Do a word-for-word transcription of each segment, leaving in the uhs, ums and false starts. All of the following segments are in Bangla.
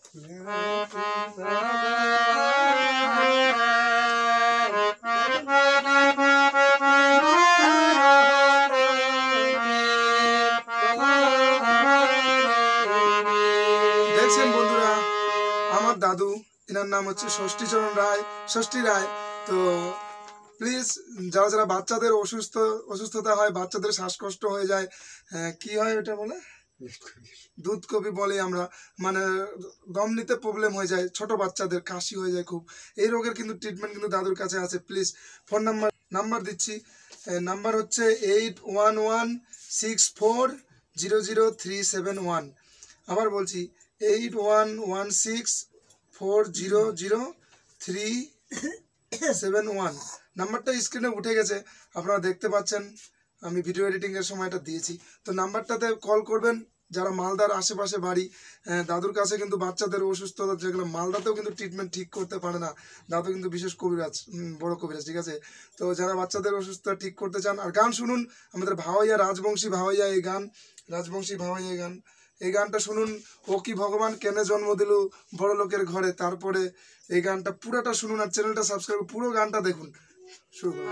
দেখছেন বন্ধুরা, আমার দাদু, এনার নাম হচ্ছে ষষ্ঠীচরণ রায়, ষষ্ঠী রায়। তো প্লিজ যারা যারা বাচ্চাদের অসুস্থ অসুস্থতা হয়, বাচ্চাদের শ্বাসকষ্ট হয়ে যায়, কি হয় ওটা বলে দুধ কপি বলে আমরা, মানে দম নিতে প্রবলেম হয়ে যায়, ছোট বাচ্চাদের কাশি হয়ে যায় খুব, এই রোগের কিন্তু ট্রিটমেন্ট কিন্তু দাদুর কাছে আছে। প্লিজ ফোন নাম্বার নাম্বার দিচ্ছি, নাম্বার হচ্ছে eight one one six four zero zero three seven one. আবার বলছি eight one one six four zero zero three seven one. নাম্বারটা স্ক্রিনে উঠে গেছে, আপনারা দেখতে পাচ্ছেন, আমি ভিডিও এডিটিংয়ের সময় এটা দিয়েছি। তো নাম্বারটাতে কল করবেন যারা মালদার আশেপাশে বাড়ি। দাদুর কাছে কিন্তু বাচ্চাদের অসুস্থতা যেগুলো, মালদাতেও কিন্তু ট্রিটমেন্ট ঠিক করতে পারে না দাদু, কিন্তু বিশেষ কবিরাজ, বড় কবিরাজ, ঠিক আছে। তো যারা বাচ্চাদের অসুস্থতা ঠিক করতে চান, আর গান শুনুন আমাদের ভাওয়াইয়া, রাজবংশী ভাওয়াইয়া এই গান, রাজবংশী ভাওয়াইয়া এই গান, এই গানটা শুনুন। ও কি ভগবান কেনে জন্ম দিল বড় লোকের ঘরে, তারপরে এই গানটা পুরোটা শুনুন, আর চ্যানেলটা সাবস্ক্রাইব, পুরো গানটা দেখুন। শুরু করুন।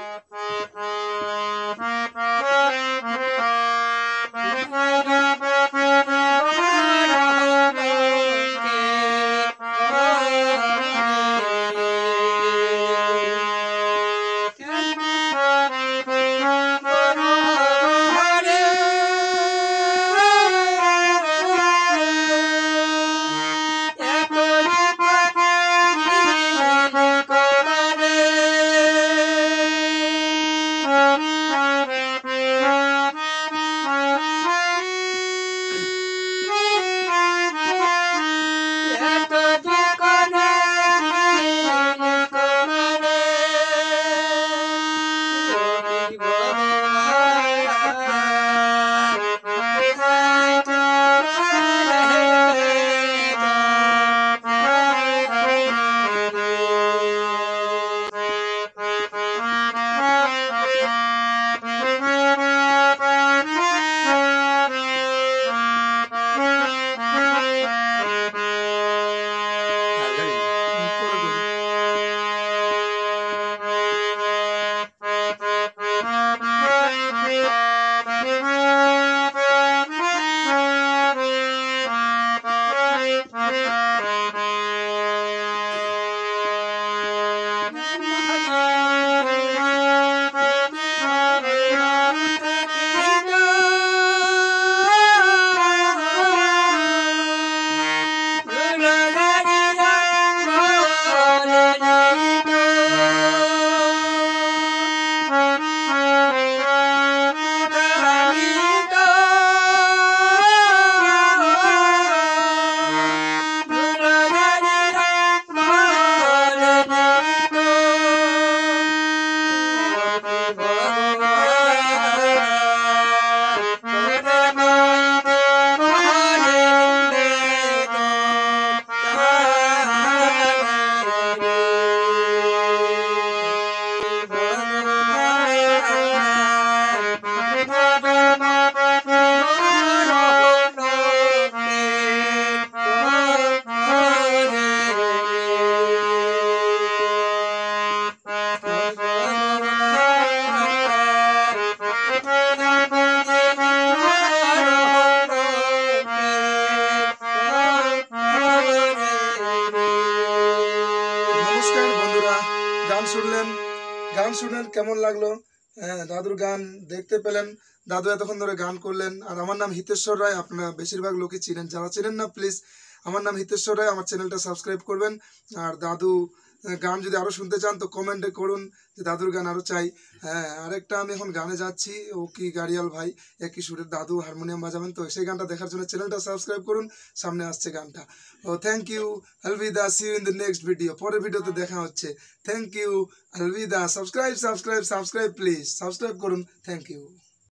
শুনলেন, গান শুনলেন, কেমন লাগলো? হ্যাঁ, দাদুর গান দেখতে পেলেন, দাদু এতক্ষণ ধরে গান করলেন। আর আমার নাম হিতেশ্বর রায়, আপনারা বেশিরভাগ লোকই চিনেন, যারা চিনেন না প্লিজ আমার নাম হিতেশ্বর রায়, আমার চ্যানেলটা সাবস্ক্রাইব করবেন। আর দাদু গান যদি আরও শুনতে চান তো কমেন্টে করুন যে দাদুর গান আরও চাই। হ্যাঁ, আরেকটা আমি এখন গানে যাচ্ছি, ও কি গাড়িয়াল ভাই, একই সুরের দাদু হারমোনিয়াম বাজাবেন, তো সেই গানটা দেখার জন্য চ্যানেলটা সাবস্ক্রাইব করুন, সামনে আসছে গানটা। ও থ্যাংক ইউ, আলবিদা, see you in the next video, পরের ভিডিওতে দেখা হচ্ছে। থ্যাংক ইউ, আলবিদা, subscribe subscribe subscribe please subscribe করুন, থ্যাংক ইউ।